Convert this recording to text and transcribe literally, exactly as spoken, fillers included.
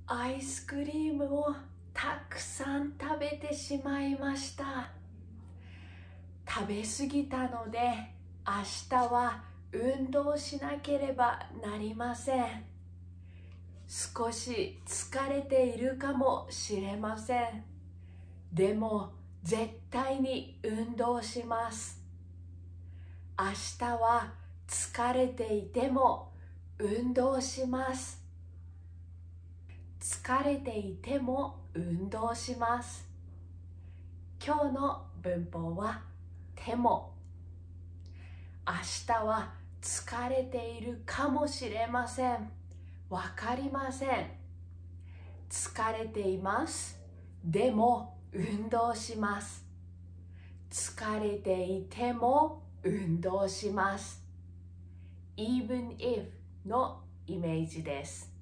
アイスクリームをたくさん食べてしまいました。食べ過ぎたので明日は運動しなければなりません。少し疲れているかもしれません。でも絶対に運動します。明日は疲れていても運動します。疲れていても運動します。今日の文法はても。明日は疲れているかもしれません。わかりません。疲れています。でも運動します。疲れていても運動します。even if のイメージです。